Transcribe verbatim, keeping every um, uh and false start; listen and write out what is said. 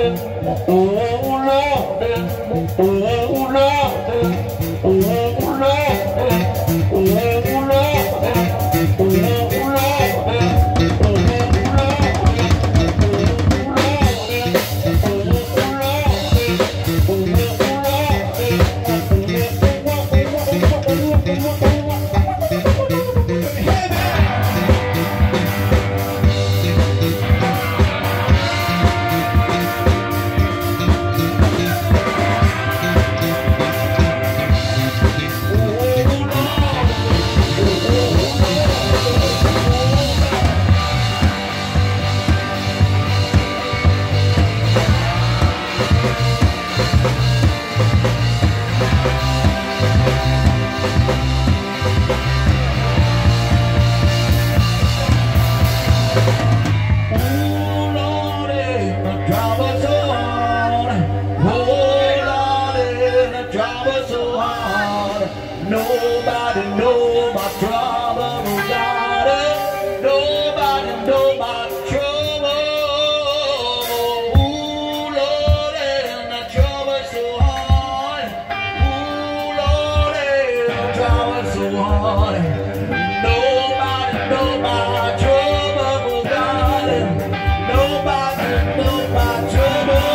Nobody know my trouble, nobody, nobody know my trouble. Ooh, Lord, and the trouble's so hard. Ooh, Lord, and the trouble's so hard. Nobody know my trouble, nobody, nobody know my trouble.